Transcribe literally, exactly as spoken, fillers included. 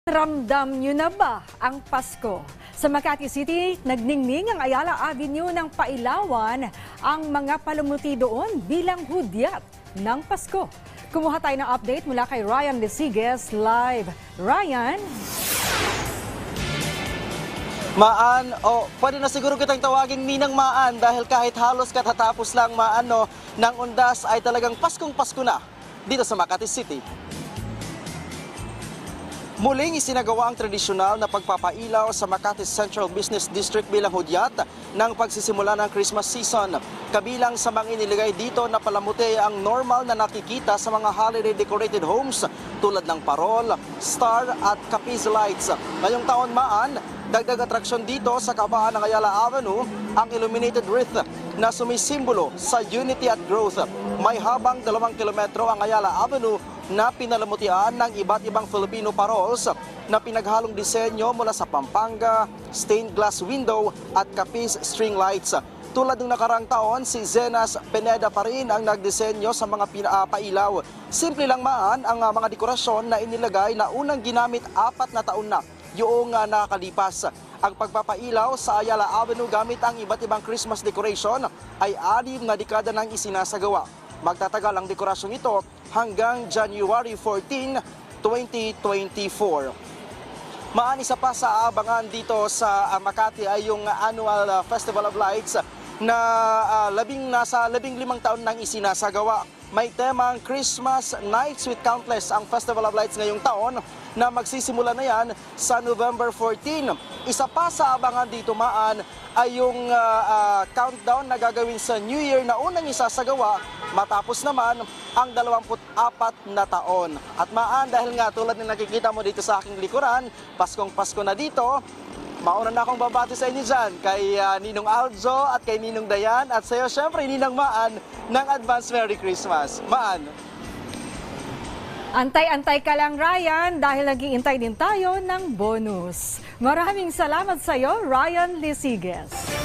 Ramdam nyo na ba ang Pasko? Sa Makati City, nagningning ang Ayala Avenue ng Pailawan ang mga palamuti doon bilang hudyat ng Pasko. Kumuha tayo ng update mula kay Ryan Lesiges live. Ryan? Maan, o pwede na siguro kitang tawaging Ninang Maan dahil kahit halos katatapos lang maano ng undas ay talagang Paskong Pasko na dito sa Makati City. Muling isinagawa ang tradisyonal na pagpapailaw sa Makati Central Business District bilang hudyat ng pagsisimula ng Christmas season. Kabilang sa mga inilagay dito na palamuti ang normal na nakikita sa mga holiday decorated homes tulad ng parol, star at capiz lights. Ngayong taon maan, dagdag atraksyon dito sa kabaan ng Ayala Avenue ang illuminated wreath na sumisimbolo sa unity at growth. May habang dalawang kilometro ang Ayala Avenue na pinalamutian ng iba't ibang Filipino paroles na pinaghalong disenyo mula sa Pampanga, stained glass window at capiz string lights. Tulad ng nakarang taon, si Zenas Pineda pa rin ang nagdisenyo sa mga pinapailaw. Simple lang maan ang uh, mga dekorasyon na inilagay na unang ginamit apat na taon na yung uh, nakakalipas. Ang pagpapailaw sa Ayala Avenue gamit ang iba't ibang Christmas decoration ay anim na dekada nang isinasagawa. Magtatagal ang dekorasyon ito hanggang January fourteenth, twenty twenty-four. Maan isa pa sa abangan dito sa uh, Makati ay yung annual uh, Festival of Lights na uh, labing nasa labing limang taon nang isinasagawa. May temang Christmas Nights with Countless ang Festival of Lights ngayong taon na magsisimula na yan sa November fourteenth. Isa pa sa abangan dito maan ay yung uh, uh, countdown na gagawin sa New Year na unang isasagawa matapos naman ang dalawamput apat na taon. At maan dahil nga tulad ng nakikita mo dito sa aking likuran, Paskong Pasko na dito, mauna na akong babati sa inyo dyan kay uh, Ninong Aljo at kay Ninong Dayan at sa iyo syempre Ninang Maan ng Advance Merry Christmas. Maan. Antay-antay ka lang, Ryan, dahil nag-iintay din tayo ng bonus. Maraming salamat sa iyo, Ryan Lesiges.